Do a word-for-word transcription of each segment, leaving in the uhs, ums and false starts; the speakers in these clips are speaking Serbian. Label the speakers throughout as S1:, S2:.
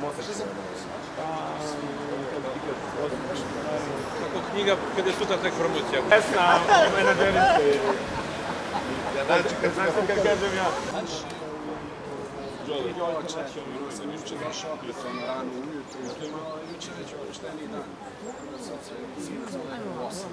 S1: Kako knjiga, kada je sutra tek promocija.
S2: Pesna, menadžerice. Znaš kad kažem ja?
S3: Joče, sam juče došao, ono rano ujutru, juče već opušteni dan. osam.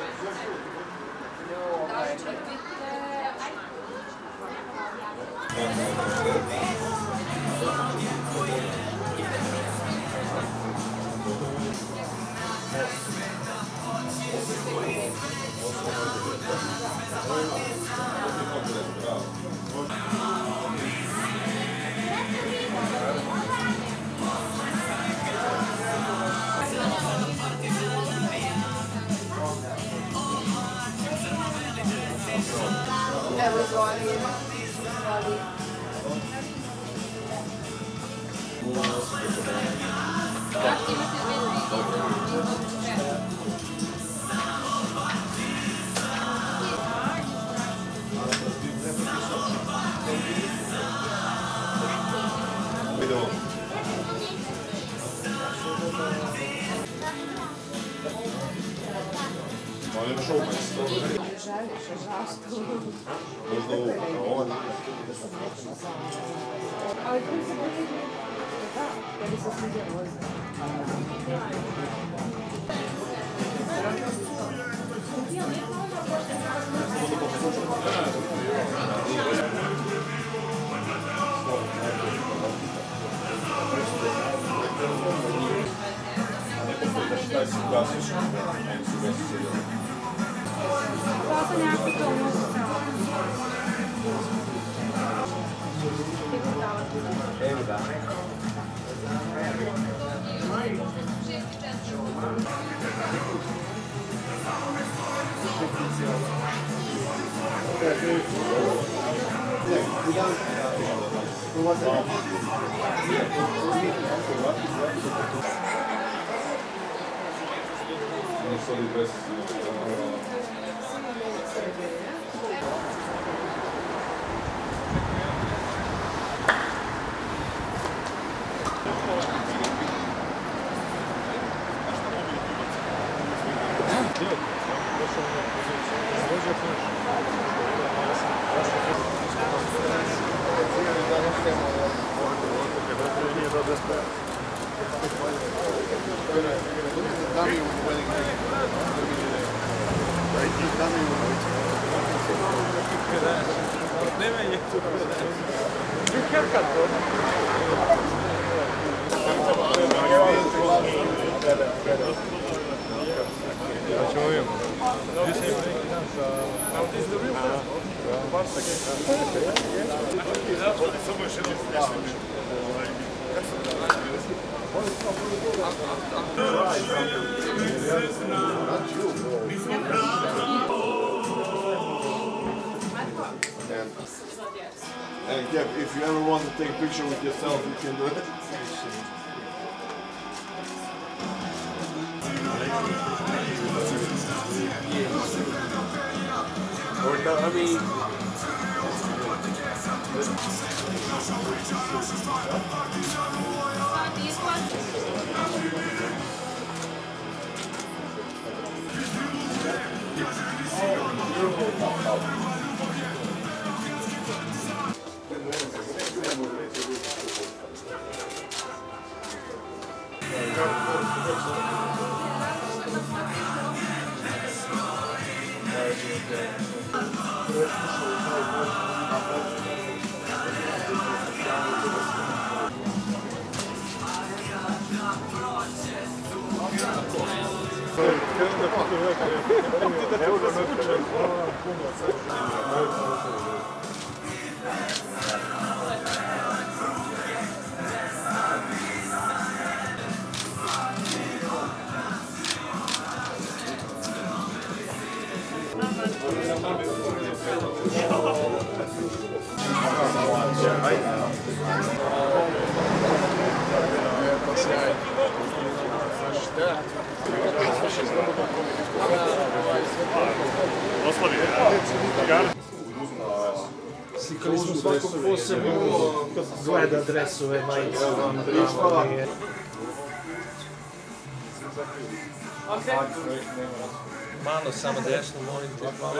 S4: Evo izvoli. Želiš, zašto?
S5: Možda ovo, ovo nije.
S4: Ali tu se bude da, da bi se sviđa voziti.
S6: To sam jako to unutra.
S2: Evo da.
S5: And Kev, if you ever want to take a picture with yourself, you can do it.
S3: Or no, I mean...
S7: Čekali smo svako posebno kad gleda dresove, majice, vam tamo nije. Malo samo desno, molim te, malo.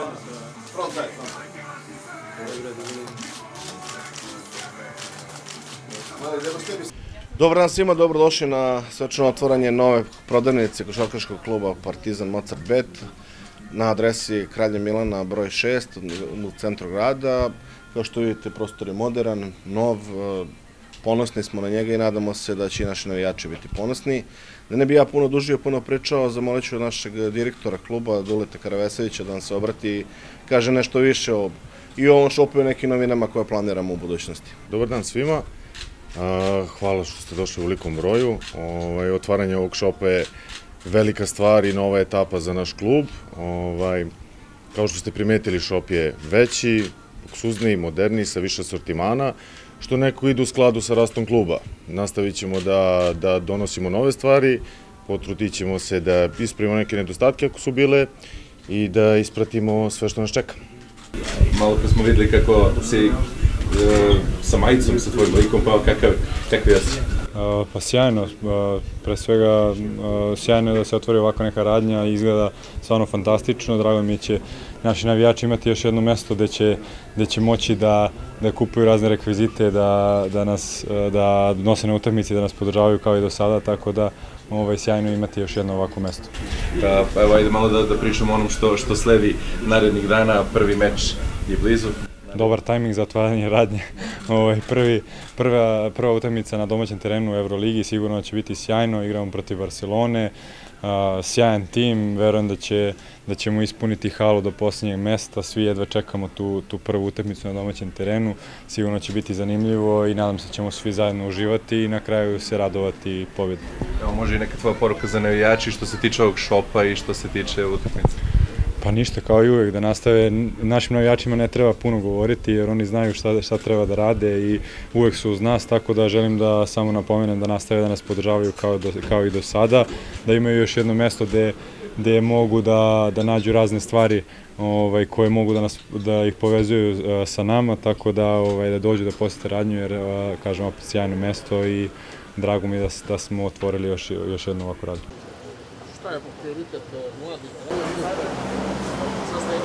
S8: Dobar dan svima, dobrodošli na svečano otvaranje nove prodavnice košarkaškog kluba Partizan Mozart Bet na adresi Kralja Milana broj šest u centru grada. Kao što vidite, prostor je modern, nov, ponosni smo na njega i nadamo se da će i naši navijači biti ponosni. Da ne bi ja puno dužio, puno pričao, zamolit ću našeg direktora kluba, Duleta Karavesovića, da nam se obrati i kaže nešto više o, i o ovom šopu i nekim novinama koje planiramo u budućnosti.
S9: Dobar dan svima. Hvala što ste došli u velikom broju. Otvaranje ovog šopa je velika stvar i nova etapa za naš klub. Kao što ste primetili, šop je veći, luksuzniji, moderniji, sa više sortimana, što neko ide u skladu sa rastom kluba. Nastavit ćemo da donosimo nove stvari, potrudit ćemo se da ispravimo neke nedostatke ako su bile i da ispratimo sve što nas čeka.
S10: Malo kad smo videli kako si sa majicom, sa tvojim likom, pa kakvi jesi?
S11: Pa sjajno, pre svega sjajno je da se otvori ovako neka radnja i izgleda stvarno fantastično. Drago mi će naši navijači imati još jedno mesto gde će moći da kupuju razne rekvizite, da nose na utakmici, da nas podržavaju kao i do sada, tako da sjajno imati još jedno ovako mesto.
S10: Evo, ajde malo da pričamo o onom što sledi narednih dana, prvi meč je blizu.
S11: Dobar tajming za otvaranje radnje. Prva utakmica na domaćem terenu u Euroligi sigurno će biti sjajno, igramo protiv Barcelone, sjajan tim, verujem da ćemo ispuniti halu do posljednjeg mesta, svi jedva čekamo tu prvu utakmicu na domaćem terenu, sigurno će biti zanimljivo i nadam se da ćemo svi zajedno uživati i na kraju se radovati pobjedu.
S10: Evo, može i neka tvoja poruka za navijači što se tiče ovog šopa i što se tiče utakmice?
S11: Pa ništa, kao i uvek, da nastave. Našim navijačima ne treba puno govoriti jer oni znaju šta treba da rade i uvek su uz nas, tako da želim da samo napomenem da nastave da nas podržavaju kao i do sada, da imaju još jedno mesto gde mogu da nađu razne stvari koje mogu da ih povezuju sa nama, tako da dođu da posete radnju jer, kažem, opet sjajno mesto i drago mi je da smo otvorili još jednu ovakvu radnju.
S3: Šta je prioritet mladih?